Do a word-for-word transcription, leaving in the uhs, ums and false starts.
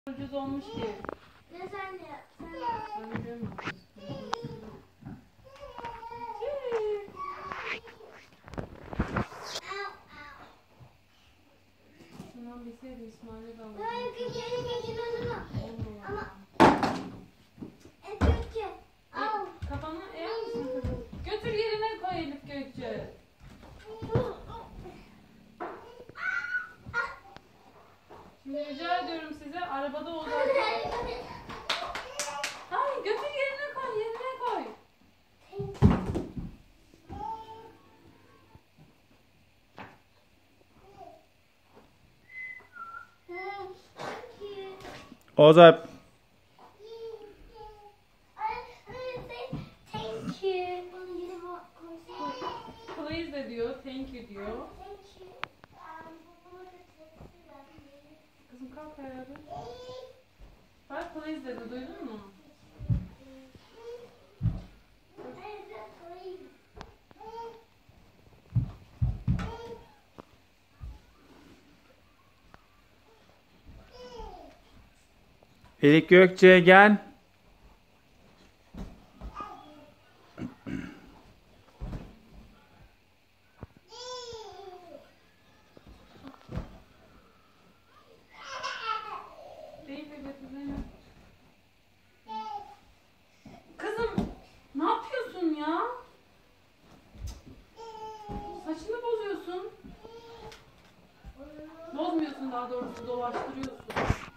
Ucuz olmuş ki. Ne sen de? Sen de. Ben bilmiyorum. Tamam bilseydim İsmail'e de alırdım. Böyle geçelim geçelim onu. Olmuyor. Ama en kötü. Al. Kafana eğer misin kızım? Götür yerine koy Elif Gökçe. Şimdi rica ediyorum size arabada olacak. Hayır götür yerine koy yerine koy. Oğuz abi. Thank you. Bunu yine bak. Please de diyor, thank you diyor. Thank you. Kızım kalk ayağa bir. Bak please dedi duydun mu? Elif Gökçe gel. Değil bebek kızım ne yapıyorsun ya? Saçını bozuyorsun. Bozmuyorsun daha doğrusu dolaştırıyorsun.